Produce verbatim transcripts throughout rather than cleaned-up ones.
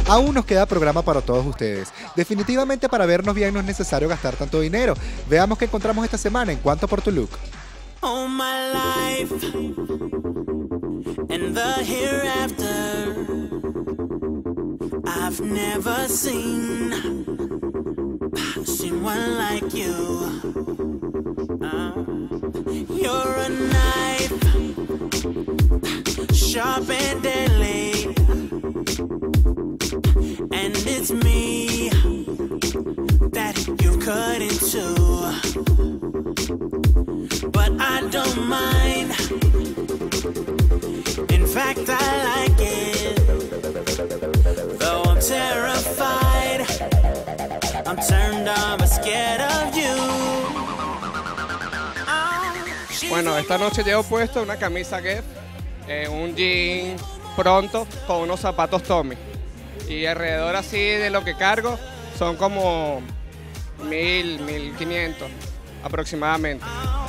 Aún nos queda programa para todos ustedes. Definitivamente para vernos bien no es necesario gastar tanto dinero. Veamos qué encontramos esta semana en Cuanto por tu Look. All my life and the hereafter, I've never seen seen one like you. Uh, you're a knife, sharp and deadly, and it's me that you cut into. But I don't mind. In fact, I like it. Though I'm terrified, I'm turned on but scared of you. Oh, bueno, esta noche llevo puesto una camisa Guess, eh, un jean Pronto con unos zapatos Tommy. Y alrededor así de lo que cargo son como mil, mil quinientos aproximadamente.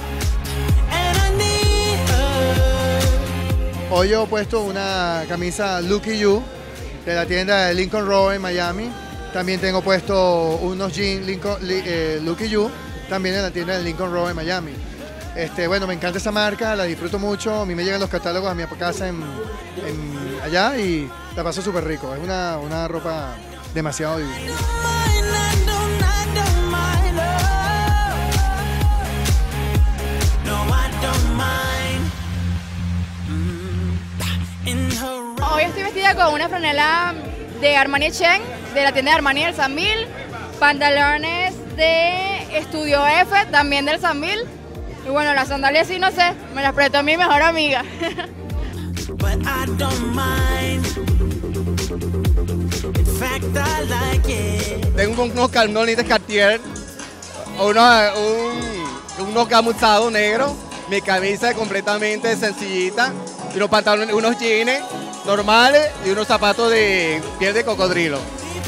Hoy yo he puesto una camisa Lucky You de la tienda de Lincoln Road en Miami. También tengo puesto unos jeans Lincoln, eh, Lucky You, también en la tienda de Lincoln Road en Miami. Este, bueno, me encanta esa marca, la disfruto mucho. A mí me llegan los catálogos a mi casa en, en, allá y la paso súper rico. Es una, una ropa demasiado divina. Hoy estoy vestida con una franela de Armani Exchange, de la tienda de Armani del San Mil, pantalones de Estudio F, también del San Mil, y bueno, las sandalias sí, no sé, me las prestó mi mejor amiga. Tengo unos calzones de Cartier, unos, un, unos gamuzados negros, mi camisa es completamente sencillita, y unos pantalones, unos jeans normales y unos zapatos de piel de cocodrilo.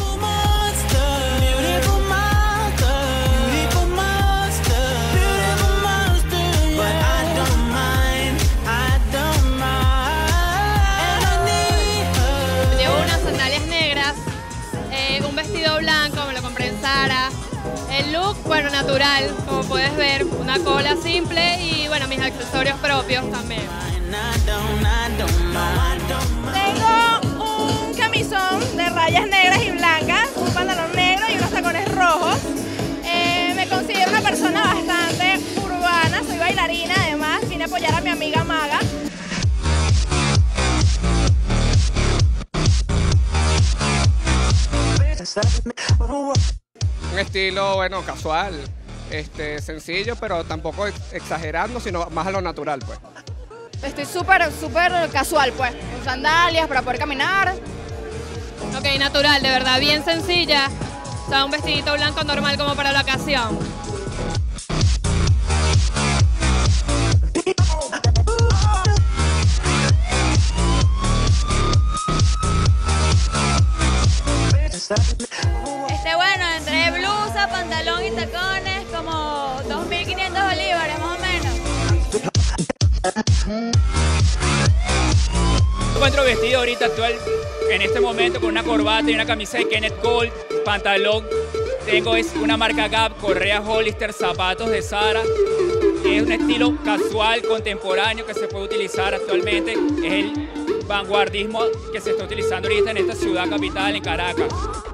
Llevo unas sandalias negras, eh, un vestido blanco, me lo compré en Zara. El look, bueno, natural, como puedes ver, una cola simple y bueno, mis accesorios propios también. Tengo un camisón de rayas negras y blancas, un pantalón negro y unos tacones rojos. Eh, me considero una persona bastante urbana, soy bailarina además, vine a apoyar a mi amiga Maga. Un estilo, bueno, casual, este, sencillo, pero tampoco exagerando, sino más a lo natural, pues. Estoy súper, súper casual, pues, con sandalias para poder caminar. Ok, natural, de verdad, bien sencilla. O sea, un vestidito blanco normal como para la ocasión. Este, bueno, entre blusa, pantalón y tacones, como dos mil quinientos bolívares, más o menos. Me encuentro vestido ahorita actual, en este momento, con una corbata y una camisa de Kenneth Cole, pantalón, tengo es una marca Gap, correa Hollister, zapatos de Zara. Es un estilo casual, contemporáneo, que se puede utilizar actualmente. Es el vanguardismo que se está utilizando ahorita en esta ciudad capital, en Caracas.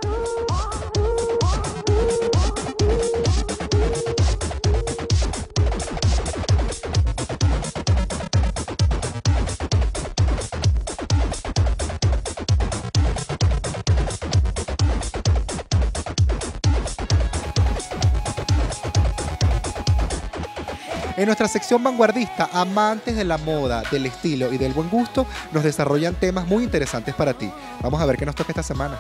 En nuestra sección vanguardista, amantes de la moda, del estilo y del buen gusto, nos desarrollan temas muy interesantes para ti. Vamos a ver qué nos toca esta semana.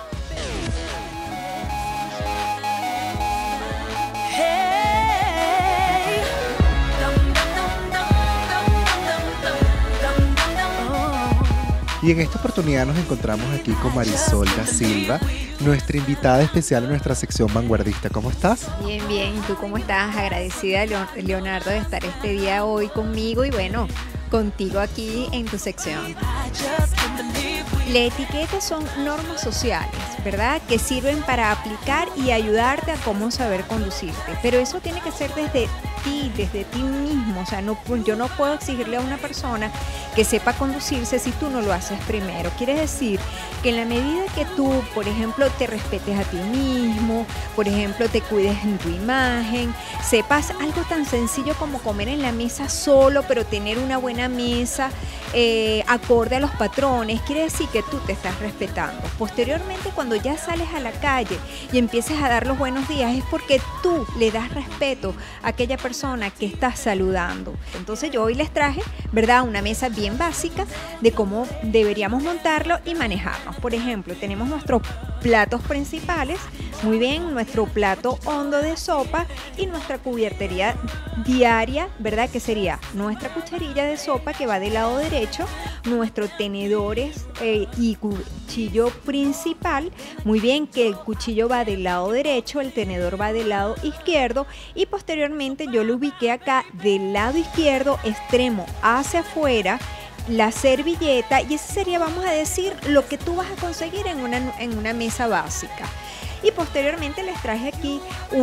Y en esta oportunidad nos encontramos aquí con Marisol da Silva, nuestra invitada especial en nuestra sección vanguardista. ¿Cómo estás? Bien, bien. ¿Y tú cómo estás? Agradecida, Leonardo, de estar este día hoy conmigo y bueno, contigo aquí en tu sección. La etiqueta son normas sociales, ¿verdad? Que sirven para aplicar y ayudarte a cómo saber conducirte. Pero eso tiene que ser desde ti, desde ti mismo. O sea, no, yo no puedo exigirle a una persona que sepa conducirse si tú no lo haces primero. Quiere decir que en la medida que tú, por ejemplo, te respetes a ti mismo, por ejemplo, te cuides en tu imagen, sepas algo tan sencillo como comer en la mesa solo, pero tener una buena mesa eh, acorde a los patrones, quiere decir que tú te estás respetando. Posteriormente, cuando ya sales a la calle y empieces a dar los buenos días, es porque tú le das respeto a aquella persona que estás saludando. Entonces yo hoy les traje, ¿verdad?, una mesa bien básica de cómo deberíamos montarlo y manejarnos. Por ejemplo, tenemos nuestros platos principales, muy bien, nuestro plato hondo de sopa y nuestra cubiertería diaria, ¿verdad?, que sería nuestra cucharilla de sopa que va del lado derecho, nuestros tenedores eh, y cuchillo principal, muy bien, que el cuchillo va del lado derecho, el tenedor va del lado izquierdo y posteriormente yo lo ubiqué acá del lado izquierdo, extremo hacia afuera, la servilleta, y ese sería, vamos a decir, lo que tú vas a conseguir en una, en una mesa básica. Y posteriormente les traje aquí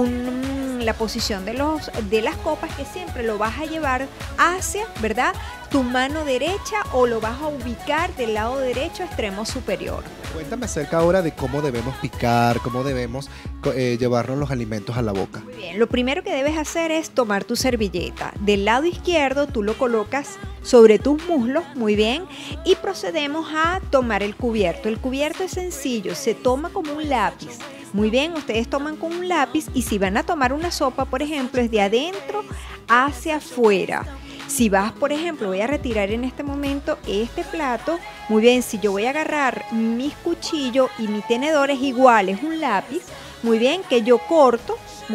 un, la posición de, los, de las copas, que siempre lo vas a llevar hacia, ¿verdad?, tu mano derecha, o lo vas a ubicar del lado derecho extremo superior. Cuéntame acerca ahora de cómo debemos picar, cómo debemos eh, llevarnos los alimentos a la boca. Muy bien, lo primero que debes hacer es tomar tu servilleta. Del lado izquierdo tú lo colocas sobre tus muslos, muy bien, y procedemos a tomar el cubierto. El cubierto es sencillo, se toma como un lápiz. Muy bien, ustedes toman con un lápiz, y si van a tomar una sopa, por ejemplo, es de adentro hacia afuera. Si vas, por ejemplo, voy a retirar en este momento este plato, muy bien, si yo voy a agarrar mis cuchillos y mi tenedor es igual, es un lápiz, muy bien, que yo corto,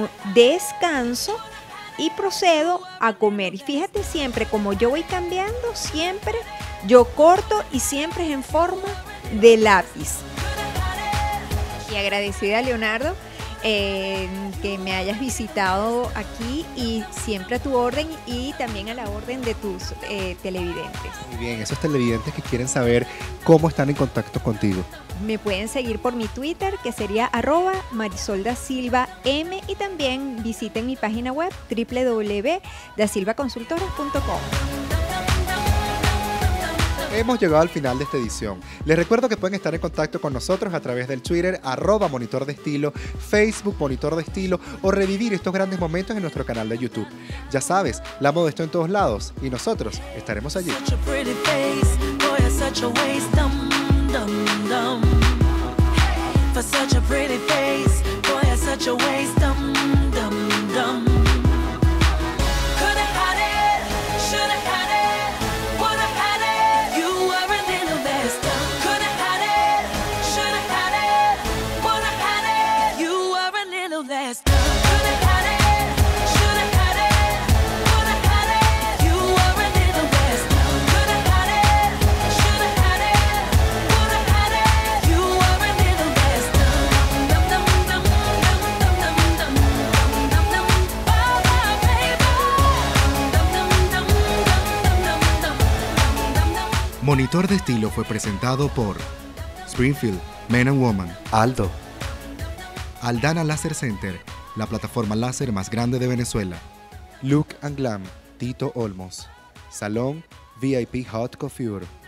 descanso y procedo a comer. Y fíjate siempre, como yo voy cambiando, siempre yo corto y siempre es en forma de lápiz. Y agradecida a Leonardo eh, que me hayas visitado aquí, y siempre a tu orden y también a la orden de tus eh, televidentes. Muy bien, esos televidentes que quieren saber cómo están en contacto contigo. Me pueden seguir por mi Twitter, que sería arroba Marisol da Silva M, y también visiten mi página web doble u doble u doble u punto dasilva consultoras punto com. Hemos llegado al final de esta edición. Les recuerdo que pueden estar en contacto con nosotros a través del Twitter, arroba Monitor de Estilo, Facebook Monitor de Estilo, o revivir estos grandes momentos en nuestro canal de YouTube. Ya sabes, la moda está en todos lados y nosotros estaremos allí. Such a pretty face, boy, you're such a waste, dum, dum, dum. For such a pretty face, boy, you're such a waste, dum, dum, dum. Coulda had it, shoulda had it, woulda had it. You were a little best. Coulda had it, shoulda had it, woulda had it. You were a little less. Coulda had it, shoulda had it, woulda had it. You were a little best. Coulda had it, shoulda had it, woulda had it. You were a little best. Dum dum dum dum dum dum dum dum dum dum. Oh baby. Dum dum dum dum dum dum dum dum dum. Monitor de Estilo fue presentado por Springfield, Men and Woman, Aldo, Aldana Laser Center, la plataforma láser más grande de Venezuela, Look and Glam, Tito Olmos, Salón V I P Hot Coiffure,